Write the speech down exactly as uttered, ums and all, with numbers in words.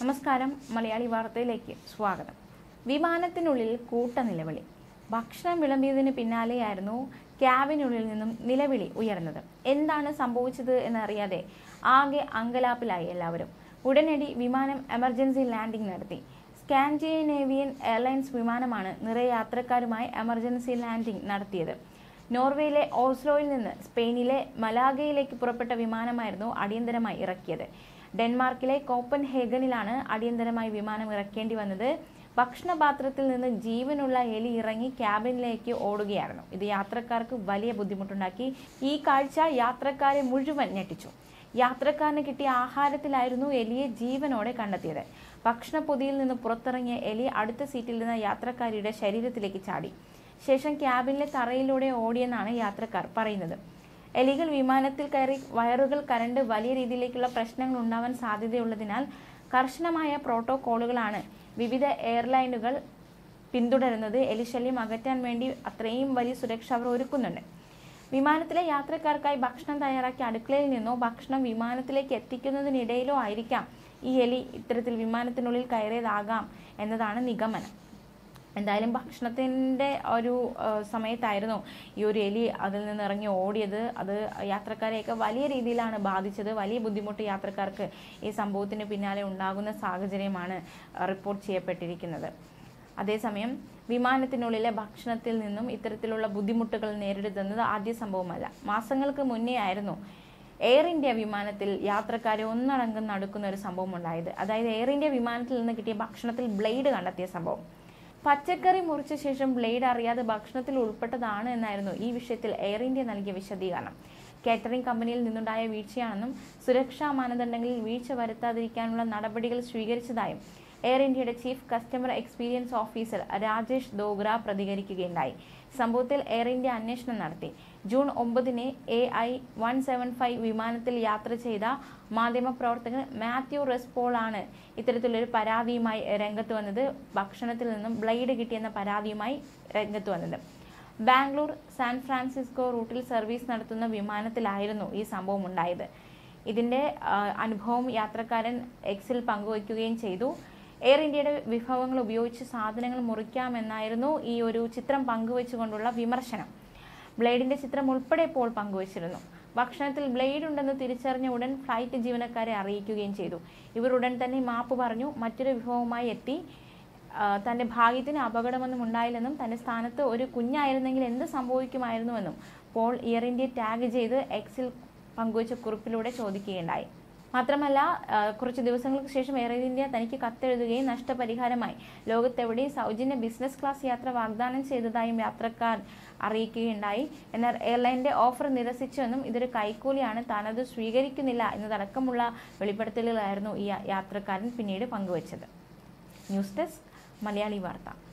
നമസ്കാരം, മലയാളി വാർത്തയിലേക്ക് സ്വാഗതം. വിമാനത്തിനുള്ളിൽ കൂട്ട നിലവിളി. ഭക്ഷണം വിളമ്പിയതിന് പിന്നാലെയായിരുന്നു ക്യാബിനുള്ളിൽ നിന്നും നിലവിളി ഉയർന്നത്. എന്താണ് സംഭവിച്ചത് എന്നറിയാതെ ആകെ അങ്കലാപ്പിലായി എല്ലാവരും. ഉടനടി വിമാനം എമർജൻസി ലാൻഡിംഗ് നടത്തി. സ്കാൻഡിനേവിയൻ എയർലൈൻസ് വിമാനമാണ് നിറയെ യാത്രക്കാരുമായി എമർജൻസി ലാൻഡിംഗ് നടത്തിയത്. നോർവേയിലെ ഓസ്ലോയിൽ നിന്ന് സ്പെയിനിലെ മലാഗയിലേക്ക് പുറപ്പെട്ട വിമാനമായിരുന്നു അടിയന്തരമായി ഇറക്കിയത്. ഡെൻമാർക്കിലെ കോപ്പൻഹേഗനിലാണ് അടിയന്തരമായി വിമാനം ഇറക്കേണ്ടി വന്നത്. ഭക്ഷണപാത്രത്തിൽ നിന്ന് ജീവനുള്ള എലി ഇറങ്ങി ക്യാബിനിലേക്ക് ഓടുകയായിരുന്നു. ഇത് യാത്രക്കാർക്ക് വലിയ ബുദ്ധിമുട്ടുണ്ടാക്കി. ഈ കാഴ്ച യാത്രക്കാരെ മുഴുവൻ ഞെട്ടിച്ചു. യാത്രക്കാരന് കിട്ടിയ ആഹാരത്തിലായിരുന്നു എലിയെ ജീവനോടെ കണ്ടെത്തിയത്. ഭക്ഷണപ്പൊതിയിൽ നിന്ന് പുറത്തിറങ്ങിയ എലി അടുത്ത സീറ്റിൽ നിന്ന് യാത്രക്കാരിയുടെ ശരീരത്തിലേക്ക് ചാടി. ശേഷം ക്യാബിനിലെ തറയിലൂടെ ഓടിയെന്നാണ് യാത്രക്കാർ പറയുന്നത്. എലികൾ വിമാനത്തിൽ കയറി വയറുകൾ കരണ്ട് വലിയ രീതിയിലേക്കുള്ള പ്രശ്നങ്ങൾ ഉണ്ടാവാൻ സാധ്യതയുള്ളതിനാൽ കർശനമായ പ്രോട്ടോകോളുകളാണ് വിവിധ എയർലൈനുകൾ പിന്തുടരുന്നത്. എലിശല്യം അകറ്റാൻ വേണ്ടി അത്രയും വലിയ സുരക്ഷ അവർ ഒരുക്കുന്നുണ്ട്. വിമാനത്തിലെ യാത്രക്കാർക്കായി ഭക്ഷണം തയ്യാറാക്കി അടുക്കളയിൽ നിന്നോ ഭക്ഷണം വിമാനത്തിലേക്ക് എത്തിക്കുന്നതിനിടയിലോ ആയിരിക്കാം ഈ എലി ഇത്തരത്തിൽ വിമാനത്തിനുള്ളിൽ കയറിയതാകാം എന്നതാണ് നിഗമനം. എന്തായാലും ഭക്ഷണത്തിൻ്റെ ഒരു സമയത്തായിരുന്നു ഈ ഒരു എലി അതിൽ നിന്ന് ഇറങ്ങി ഓടിയത്. അത് യാത്രക്കാരെയൊക്കെ വലിയ രീതിയിലാണ് ബാധിച്ചത്. വലിയ ബുദ്ധിമുട്ട് യാത്രക്കാർക്ക് ഈ സംഭവത്തിന് പിന്നാലെ ഉണ്ടാകുന്ന സാഹചര്യമാണ് റിപ്പോർട്ട് ചെയ്യപ്പെട്ടിരിക്കുന്നത്. അതേസമയം വിമാനത്തിനുള്ളിലെ ഭക്ഷണത്തിൽ നിന്നും ഇത്തരത്തിലുള്ള ബുദ്ധിമുട്ടുകൾ നേരിടുന്നത് ആദ്യ സംഭവമല്ല. മാസങ്ങൾക്ക് മുന്നേ ആയിരുന്നു എയർ ഇന്ത്യ വിമാനത്തിൽ യാത്രക്കാരെ ഒന്നടങ്കം നടക്കുന്ന ഒരു സംഭവം ഉണ്ടായത്. അതായത് എയർ ഇന്ത്യ വിമാനത്തിൽ നിന്ന് കിട്ടിയ ഭക്ഷണത്തിൽ ബ്ലേഡ് കണ്ടെത്തിയ സംഭവം. പച്ചക്കറി മുറിച്ച ശേഷം ബ്ലേഡ് അറിയാതെ ഭക്ഷണത്തിൽ ഉൾപ്പെട്ടതാണ് എന്നായിരുന്നു ഈ വിഷയത്തിൽ എയർ ഇന്ത്യ നൽകിയ വിശദീകരണം. കാറ്ററിംഗ് കമ്പനിയിൽ നിന്നുണ്ടായ വീഴ്ചയാണെന്നും സുരക്ഷാ മാനദണ്ഡങ്ങളിൽ വീഴ്ച വരുത്താതിരിക്കാനുള്ള നടപടികൾ സ്വീകരിച്ചതായും എയർ ഇന്ത്യയുടെ chief customer experience officer Rajesh Dogra പ്രതികരിക്കുകയുണ്ടായി. സംഭവത്തിൽ എയർ ഇന്ത്യ അന്വേഷണം നടത്തി. ജൂൺ ഒമ്പതിന് A I one seven five വിമാനത്തിൽ യാത്ര ചെയ്ത മാധ്യമപ്രവർത്തകൻ മാത്യു റെസ്പോൾ ആണ് ഇത്തരത്തിലൊരു പരാതിയുമായി രംഗത്ത് വന്നത്. ഭക്ഷണത്തിൽ നിന്നും ബ്ലേഡ് കിട്ടിയെന്ന പരാതിയുമായി രംഗത്ത് വന്നത്. ബാംഗ്ലൂർ സാൻ ഫ്രാൻസിസ്കോ റൂട്ടിൽ സർവീസ് നടത്തുന്ന വിമാനത്തിലായിരുന്നു ഈ സംഭവം ഉണ്ടായത്. ഇതിന്റെ അനുഭവം യാത്രക്കാരൻ എക്സിൽ പങ്കുവയ്ക്കുകയും ചെയ്തു. എയർ ഇന്ത്യയുടെ വിഭവങ്ങൾ ഉപയോഗിച്ച് സാധനങ്ങൾ മുറിക്കാമെന്നായിരുന്നു ഈ ഒരു ചിത്രം പങ്കുവെച്ചുകൊണ്ടുള്ള വിമർശനം. ബ്ലേഡിന്റെ ചിത്രം ഉൾപ്പെടെ ഇപ്പോൾ പങ്കുവച്ചിരുന്നു. ഭക്ഷണത്തിൽ ബ്ലേഡ് ഉണ്ടെന്ന് തിരിച്ചറിഞ്ഞ ഉടൻ ഫ്ലൈറ്റ് ജീവനക്കാരെ അറിയിക്കുകയും ചെയ്തു. ഇവർ ഉടൻ തന്നെ മാപ്പ് പറഞ്ഞു. മറ്റൊരു വിഭവവുമായി എത്തി. തന്റെ ഭാഗ്യത്തിന് അപകടമൊന്നും ഉണ്ടായില്ലെന്നും തന്റെ സ്ഥാനത്ത് ഒരു കുഞ്ഞായിരുന്നെങ്കിൽ എന്ത് സംഭവിക്കുമായിരുന്നുവെന്നും പോൾ എയർ ഇന്ത്യ ടാഗ് ചെയ്ത് എക്സിൽ പങ്കുവച്ച കുറിപ്പിലൂടെ ചോദിക്കുകയുണ്ടായി. മാത്രമല്ല, കുറച്ച് ദിവസങ്ങൾക്ക് ശേഷം എയർ ഇന്ത്യ തനിക്ക് കത്തെഴുതുകയും നഷ്ടപരിഹാരമായി ലോകത്തെവിടെയും സൗജന്യ ബിസിനസ് ക്ലാസ് യാത്ര വാഗ്ദാനം ചെയ്തതായും യാത്രക്കാർ അറിയിക്കുകയുണ്ടായി. എന്നാൽ എയർലൈനിന്റെ ഓഫർ നിരസിച്ചുവെന്നും ഇതൊരു കൈക്കൂലിയാണ്, താനത് സ്വീകരിക്കുന്നില്ല എന്നതടക്കമുള്ള വെളിപ്പെടുത്തലുകളായിരുന്നു ഈ യാത്രക്കാരൻ പിന്നീട് പങ്കുവച്ചത്. ന്യൂസ് ഡെസ്ക്, മലയാളി വാർത്ത.